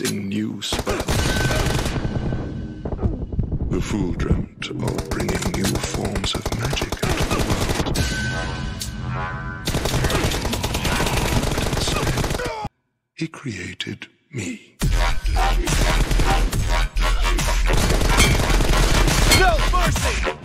in new spells. The fool dreamt of bringing new forms of magic into the world. But instead, he created me. No mercy!